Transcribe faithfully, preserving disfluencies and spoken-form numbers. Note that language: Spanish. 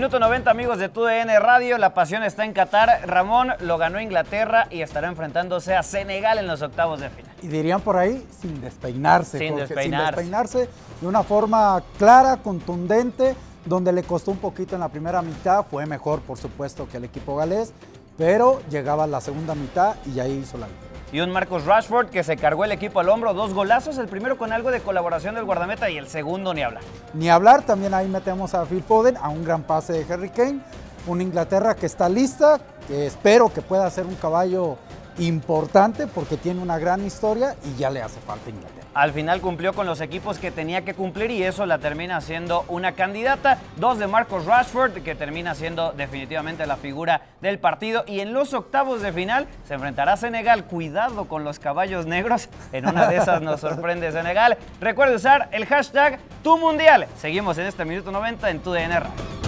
Minuto noventa, amigos de T U D N Radio, la pasión está en Qatar. Ramón, lo ganó Inglaterra y estará enfrentándose a Senegal en los octavos de final. Y dirían por ahí, sin despeinarse. Sin Jorge, despeinarse. Sin despeinarse, de una forma clara, contundente, donde le costó un poquito en la primera mitad. Fue mejor, por supuesto, que el equipo galés, pero llegaba a la segunda mitad y ahí hizo la diferencia. Y un Marcus Rashford que se cargó el equipo al hombro, dos golazos, el primero con algo de colaboración del guardameta y el segundo ni hablar. Ni hablar, también ahí metemos a Phil Foden, a un gran pase de Harry Kane, una Inglaterra que está lista, que espero que pueda ser un caballo importante porque tiene una gran historia y ya le hace falta Inglaterra. Al final cumplió con los equipos que tenía que cumplir y eso la termina siendo una candidata. Dos de Marcus Rashford, que termina siendo definitivamente la figura del partido. Y en los octavos de final se enfrentará a Senegal. Cuidado con los caballos negros. En una de esas nos sorprende Senegal. Recuerde usar el hashtag TUMundial. Seguimos en este Minuto noventa en T U D N Radio.